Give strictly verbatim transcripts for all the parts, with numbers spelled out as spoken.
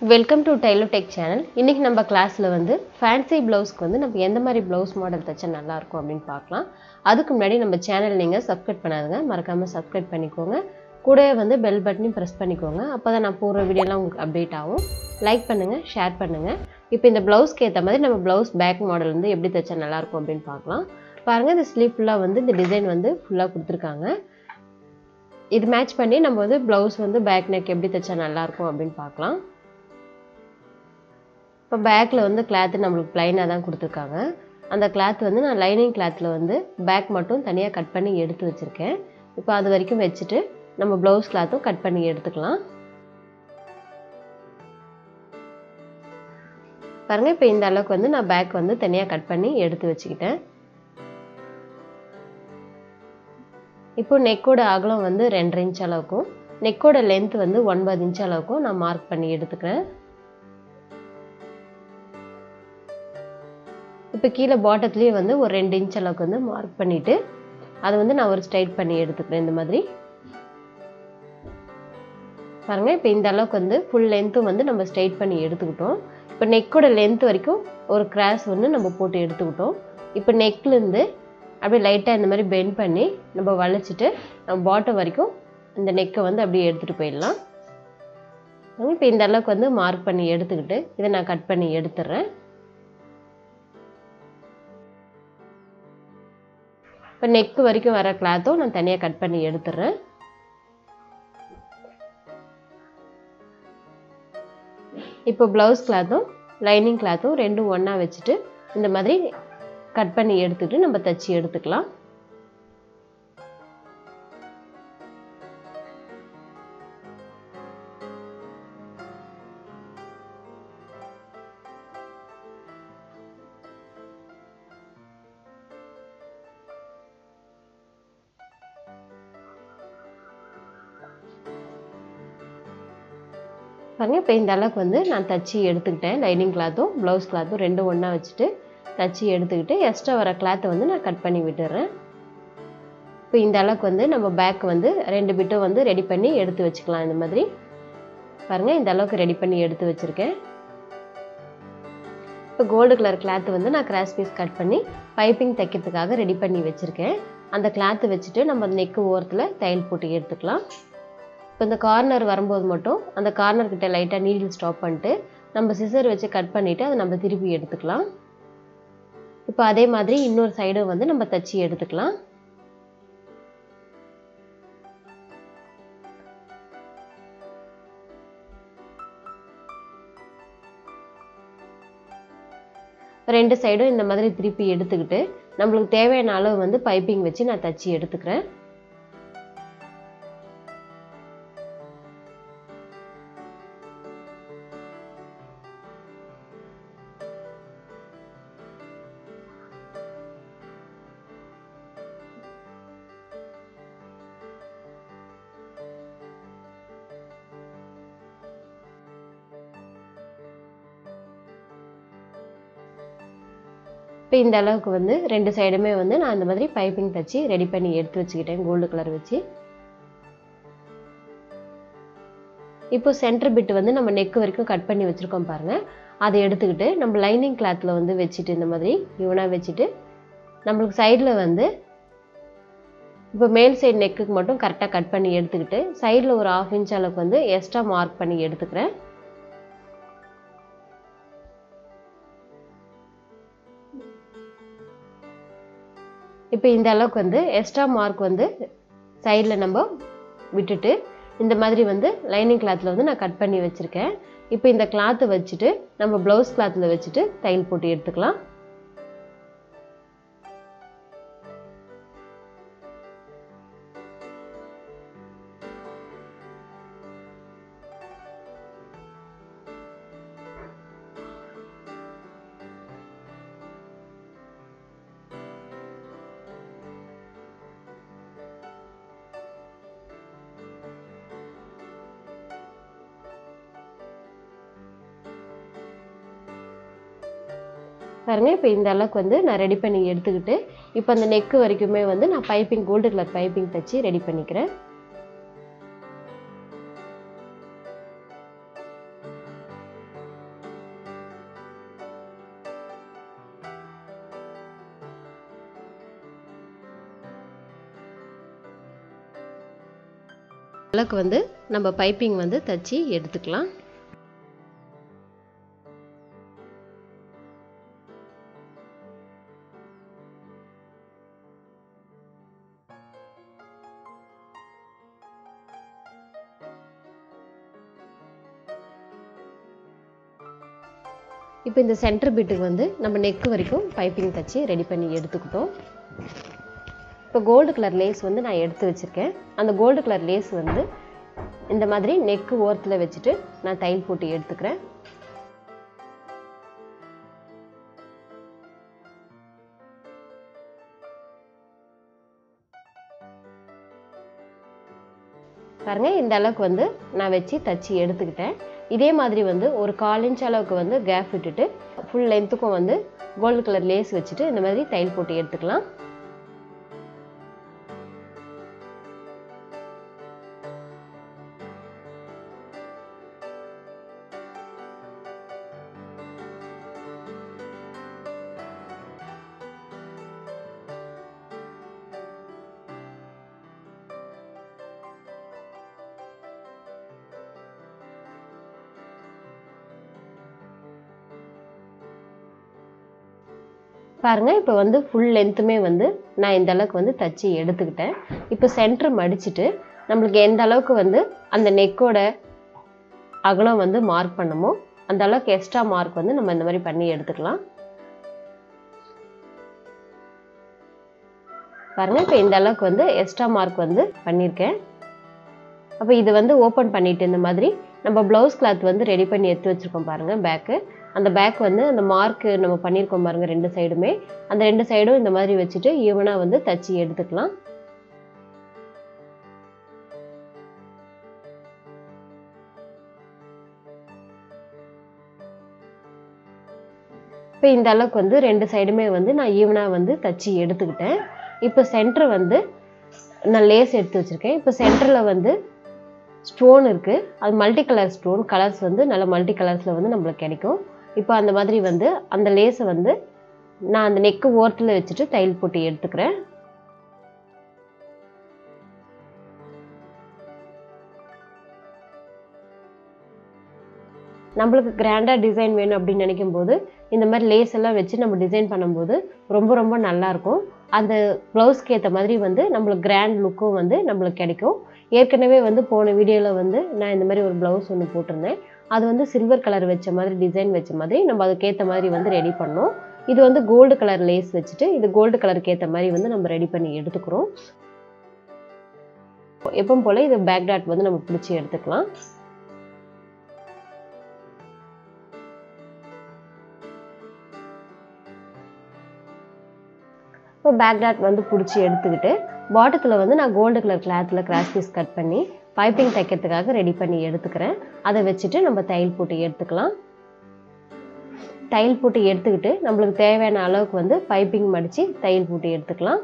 Welcome to tailor tech channel. இன்றைக்கி நம்ம கிளாஸில் வந்து ஃபேன்சி ப்ளவுஸ்க்கு வந்து நம்ம எந்த மாதிரி ப்ளவுஸ் மாடல் தைச்சா நல்லாயிருக்கும் அப்படின்னு பார்க்கலாம். அதுக்கு முன்னாடி நம்ம சேனல் நீங்கள் சப்ஸ்கிரைப் பண்ணாதுங்க, மறக்காமல் சப்ஸ்கிரைப் பண்ணிக்கோங்க. கூடவே வந்து பெல் பட்டனையும் ப்ரெஸ் பண்ணிக்கோங்க. அப்போ தான் நான் போடுற வீடியோலாம் உங்களுக்கு அப்டேட் ஆகும். லைக் பண்ணுங்கள், ஷேர் பண்ணுங்கள். இப்போ இந்த ப்ளவுஸ்க்கு ஏற்ற மாதிரி நம்ம ப்ளவுஸ் பேக் மாடல் வந்து எப்படி தைச்சா நல்லாயிருக்கும் அப்படின்னு பார்க்கலாம். பாருங்கள், இந்த ஸ்லீவ் ஃபுல்லாக வந்து இந்த டிசைன் வந்து ஃபுல்லாக கொடுத்துருக்காங்க. இது மேட்ச் பண்ணி நம்ம வந்து ப்ளவுஸ் வந்து பேக் நெக் எப்படி தைச்சா நல்லாயிருக்கும் அப்படின்னு பார்க்கலாம். இப்போ பேக்கில் வந்து கிளாத்து நம்மளுக்கு ப்ளைனாக தான் கொடுத்துருக்காங்க. அந்த கிளாத் வந்து நான் லைனிங் கிளாத்தில் வந்து பேக் மட்டும் தனியாக கட் பண்ணி எடுத்து வச்சுருக்கேன். இப்போ அது வரைக்கும் வச்சுட்டு நம்ம ப்ளவுஸ் கிளாத்தும் கட் பண்ணி எடுத்துக்கலாம். பாருங்கள், இப்போ இந்த அளவுக்கு வந்து நான் பேக் வந்து தனியாக கட் பண்ணி எடுத்து வச்சுக்கிட்டேன். இப்போ நெக்கோட அகலம் வந்து ரெண்டரை இன்ச் அளவுக்கும் நெக்கோட லென்த் வந்து ஒன்பது இன்ச் அளவுக்கும் நான் மார்க் பண்ணி எடுத்துக்கிறேன். இப்போ கீழே பாட்டத்துலேயே வந்து ஒரு ரெண்டு இன்ச் அளவுக்கு வந்து மார்க் பண்ணிவிட்டு அதை வந்து நான் ஒரு ஸ்ட்ரைட் பண்ணி எடுத்துக்கிறேன். இந்த மாதிரி பாருங்கள், இப்போ இந்த அளவுக்கு வந்து ஃபுல் லென்த்தும் வந்து நம்ம ஸ்ட்ரைட் பண்ணி எடுத்துக்கிட்டோம். இப்போ நெக்கோட லென்த் வரைக்கும் ஒரு கிராஸ் வந்து நம்ம போட்டு எடுத்துக்கிட்டோம். இப்போ நெக்லேருந்து அப்படியே லைட்டாக இந்த மாதிரி பெண்ட் பண்ணி நம்ம வளைச்சிட்டு நம்ம பாட்டம் வரைக்கும் இந்த நெக்கை வந்து அப்படியே எடுத்துகிட்டு போயிடலாம். இப்போ இந்த அளவுக்கு வந்து மார்க் பண்ணி எடுத்துக்கிட்டு இதை நான் கட் பண்ணி எடுத்துடுறேன். இப்போ நெக்கு வரைக்கும் வர கிளாத்தும் நான் தனியாக கட் பண்ணி எடுத்துடுறேன். இப்போ ப்ளவுஸ் கிளாத்தும் லைனிங் கிளாத்தும் ரெண்டும் ஒன்றா வச்சுட்டு இந்த மாதிரி கட் பண்ணி எடுத்துக்கிட்டு நம்ம தைச்சி எடுத்துக்கலாம். பாருங்கள், இப்போ இந்த அளவுக்கு வந்து நான் தச்சு எடுத்துக்கிட்டேன். லைனிங் கிளாத்தும் ப்ளவுஸ் கிளாத்தும் ரெண்டும் ஒன்றா வச்சுட்டு தச்சு எடுத்துக்கிட்டு எக்ஸ்ட்ரா வர கிளாத்தை வந்து நான் கட் பண்ணி விட்டுறேன். இப்போ இந்த அளவுக்கு வந்து நம்ம பேக் வந்து ரெண்டு பிட்டும் வந்து ரெடி பண்ணி எடுத்து வச்சுக்கலாம். இந்த மாதிரி பாருங்கள், இந்த அளவுக்கு ரெடி பண்ணி எடுத்து வச்சுருக்கேன். இப்போ கோல்டு கலர் கிளாத்து வந்து நான் கிராஸ் பீஸ் கட் பண்ணி பைப்பிங் தைக்கிறதுக்காக ரெடி பண்ணி வச்சுருக்கேன். அந்த கிளாத்து வச்சுட்டு நம்ம நெக்கு ஓரத்தில் தையல் போட்டு எடுத்துக்கலாம். இப்போ இந்த கார்னர் வரும்போது மட்டும் அந்த கார்னர் கிட்ட லைட்டாக நீடில் ஸ்டாப் பண்ணிட்டு நம்ம சிசர் வச்சு கட் பண்ணிவிட்டு அதை நம்ம திருப்பி எடுத்துக்கலாம். இப்போ அதே மாதிரி இன்னொரு சைடும் வந்து நம்ம தச்சு எடுத்துக்கலாம். ரெண்டு சைடும் இந்த மாதிரி திருப்பி எடுத்துக்கிட்டு நம்மளுக்கு தேவையான அளவு வந்து பைப்பிங் வச்சு நான் தச்சு எடுத்துக்கிறேன். இப்போ இந்த அளவுக்கு வந்து ரெண்டு சைடுமே வந்து நான் இந்த மாதிரி பைப்பிங் தச்சு ரெடி பண்ணி எடுத்து வச்சுக்கிட்டேன் கோல்டு கலர் வச்சு. இப்போ சென்டர் பிட் வந்து நம்ம நெக் வரைக்கும் கட் பண்ணி வச்சுருக்கோம் பாருங்கள். அதை எடுத்துக்கிட்டு நம்ம லைனிங் கிளாத்தில் வந்து வச்சுட்டு இந்த மாதிரி இவனாக வச்சுட்டு நம்மளுக்கு சைடில் வந்து இப்போ மேல் சைடு நெக்குக்கு மட்டும் கரெக்டாக கட் பண்ணி எடுத்துக்கிட்டு சைடில் ஒரு ஆஃப் இன்ச் அளவுக்கு வந்து எக்ஸ்ட்ரா மார்க் பண்ணி எடுத்துக்கிறேன். இப்போ இந்த அளவுக்கு வந்து எக்ஸ்ட்ரா மார்க் வந்து சைடில் நம்ம விட்டுட்டு இந்த மாதிரி வந்து லைனிங் கிளாத்தில் வந்து நான் கட் பண்ணி வச்சுருக்கேன். இப்போ இந்த கிளாத்தை வச்சுட்டு நம்ம ப்ளவுஸ் கிளாத்தில் வச்சுட்டு தையல் போட்டு எடுத்துக்கலாம். பாருங்கள், இப்போ இந்த அளவுக்கு வந்து நான் ரெடி பண்ணி எடுத்துக்கிட்டு இப்போ அந்த நெக்கு வரைக்குமே வந்து நான் பைப்பிங் கோல்டு கலர் பைப்பிங் தச்சு ரெடி பண்ணிக்கிறேன். அளவுக்கு வந்து நம்ம பைப்பிங் வந்து தச்சு எடுத்துக்கலாம். இப்போ இந்த சென்டர் பிட்டுக்கு வந்து நம்ம நெக் வரைக்கும் பைப்பிங் தச்சு ரெடி பண்ணி எடுத்துக்கிட்டோம். இப்போ கோல்டு கலர் லேஸ் வந்து நான் எடுத்து வச்சுருக்கேன். அந்த கோல்டு கலர் லேஸ் வந்து இந்த மாதிரி நெக்கு ஓரத்தில் வச்சுட்டு நான் தையல் போட்டு எடுத்துக்கிறேன். பாருங்க, இந்த அளவுக்கு வந்து நான் வச்சு தச்சு எடுத்துக்கிட்டேன். இதே மாதிரி வந்து ஒரு கால் இன்ச் அளவுக்கு வந்து கேப் விட்டுட்டு ஃபுல் லென்த்துக்கும் வந்து கோல்டு கலர் லேஸ் வச்சுட்டு இந்த மாதிரி தையல் போட்டு எடுத்துக்கலாம். பாருங்க, இப்போ வந்து ஃபுல் லென்த்துமே வந்து நான் இந்த அளவுக்கு வந்து தச்சு எடுத்துக்கிட்டேன். இப்போ சென்டர் மடிச்சுட்டு நம்மளுக்கு எந்த அளவுக்கு வந்து அந்த நெக்கோட அகலம் வந்து மார்க் பண்ணமோ அந்த அளவுக்கு எக்ஸ்ட்ரா மார்க் வந்து நம்ம இந்த மாதிரி பண்ணி எடுத்துக்கலாம். பாருங்க, இப்போ இந்த அளவுக்கு வந்து எக்ஸ்ட்ரா மார்க் வந்து பண்ணியிருக்கேன். அப்போ இது வந்து ஓப்பன் பண்ணிட்டு இந்த மாதிரி நம்ம ப்ளவுஸ் கிளாத் வந்து ரெடி பண்ணி எடுத்து வச்சுருக்கோம் பாருங்க பேக்கு. அந்த பேக் வந்து அந்த மார்க்கு நம்ம பண்ணியிருக்கோம் பாருங்க ரெண்டு சைடுமே, அந்த ரெண்டு சைடும் இந்த மாதிரி வச்சுட்டு ஈவனாக வந்து தச்சு எடுத்துக்கலாம். இப்போ இந்த அளவுக்கு வந்து ரெண்டு சைடுமே வந்து நான் ஈவனாக வந்து தச்சு எடுத்துக்கிட்டேன். இப்போ சென்டர் வந்து நான் லேஸ் எடுத்து வச்சுருக்கேன். இப்போ சென்டரில் வந்து ஸ்டோன் இருக்குது. அது மல்டி கலர் ஸ்டோன், கலர்ஸ் வந்து நல்ல மல்டி கலர்ஸில் வந்து நம்மளுக்கு கிடைக்கும். இப்போ அந்த மாதிரி வந்து அந்த லேஸை வந்து நான் அந்த நெக்கு ஓரத்தில் வச்சுட்டு தையல் போட்டு எடுத்துக்கிறேன். நம்மளுக்கு கிராண்டாக டிசைன் வேணும் அப்படின்னு நினைக்கும் போது இந்த மாதிரி லேஸ் எல்லாம் வச்சு நம்ம டிசைன் பண்ணும்போது ரொம்ப ரொம்ப நல்லாயிருக்கும். அந்த ப்ளவுஸ்க்கு ஏற்ற மாதிரி வந்து நம்மளுக்கு கிராண்ட் லுக்கும் வந்து நம்மளுக்கு கிடைக்கும். ஏற்கனவே வந்து போன வீடியோவில் வந்து நான் இந்த மாதிரி ஒரு ப்ளவுஸ் ஒன்று போட்டிருந்தேன். அது வந்து சில்வர் கலர் வச்ச மாதிரி டிசைன் வச்ச மாதிரி நம்ம அதுக்கேற்ற மாதிரி வந்து ரெடி பண்ணோம். இது வந்து கோல்டு கலர் லேஸ் வச்சுட்டு இது கோல்டு கலருக்கு ஏற்ற மாதிரி வந்து நம்ம ரெடி பண்ணி எடுத்துக்கிறோம். எப்பவும் போல் இது பேக் டாட் வந்து நம்ம பிடிச்சி எடுத்துக்கலாம். இப்போ பேக் டாட் வந்து பிடிச்சி எடுத்துக்கிட்டு பாட்டத்தில் வந்து நான் கோல்டு கலர் கிளாத்தில் கிராஸ் பீஸ் கட் பண்ணி பைப்பிங் தைக்கிறதுக்காக ரெடி பண்ணி எடுத்துக்கிறேன். அதை வச்சுட்டு நம்ம தையல் போட்டு எடுத்துக்கலாம். தையல் போட்டு எடுத்துக்கிட்டு நம்மளுக்கு தேவையான அளவுக்கு வந்து பைப்பிங் மடித்து தையல் போட்டு எடுத்துக்கலாம்.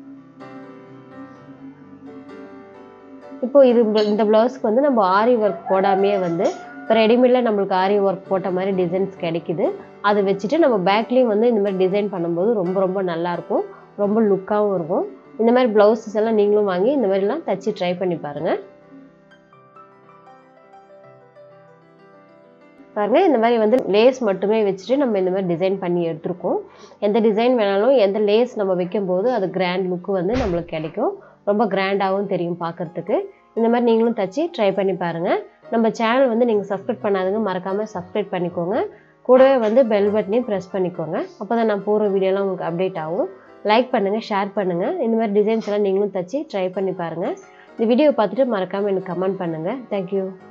இப்போ இது இந்த ப்ளவுஸ்க்கு வந்து நம்ம ஆரி ஒர்க் போடாமையே வந்து இப்போ ரெடிமேடில் நம்மளுக்கு ஆரி ஒர்க் போட்ட மாதிரி டிசைன்ஸ் கிடைக்குது. அதை வச்சுட்டு நம்ம பேக்லேயும் வந்து இந்த மாதிரி டிசைன் பண்ணும்போது ரொம்ப ரொம்ப நல்லாயிருக்கும், ரொம்ப லுக்காகவும் இருக்கும். இந்த மாதிரி ப்ளவுஸஸ் எல்லாம் நீங்களும் வாங்கி இந்த மாதிரிலாம் தச்சு ட்ரை பண்ணி பாருங்கள். பாருங்கள், இந்த மாதிரி வந்து லேஸ் மட்டுமே வச்சுட்டு நம்ம இந்த மாதிரி டிசைன் பண்ணி எடுத்துருக்கோம். எந்த டிசைன் வேணாலும் எந்த லேஸ் நம்ம வைக்கும்போது அது கிராண்ட் லுக்கு வந்து நம்மளுக்கு கிடைக்கும், ரொம்ப கிராண்டாகவும் தெரியும் பார்க்குறதுக்கு. இந்த மாதிரி நீங்களும் தச்சு ட்ரை பண்ணி பாருங்கள். நம்ம சேனல் வந்து நீங்கள் சப்ஸ்கிரைப் பண்ணாதுங்க, மறக்காமல் சப்ஸ்கிரைப் பண்ணிக்கோங்க. கூடவே வந்து பெல் பட்டனையும் ப்ரெஸ் பண்ணிக்கோங்க. அப்போ தான் நான் போகிற வீடியோலாம் உங்களுக்கு அப்டேட் ஆகும். லைக் பண்ணுங்கள், ஷேர் பண்ணுங்கள். இந்த மாதிரி டிசைன்ஸ் எல்லாம் நீங்களும் தச்சு ட்ரை பண்ணி பாருங்கள். இந்த வீடியோ பார்த்துட்டு மறக்காமல் எனக்கு கமெண்ட் பண்ணுங்கள். தேங்க்யூ.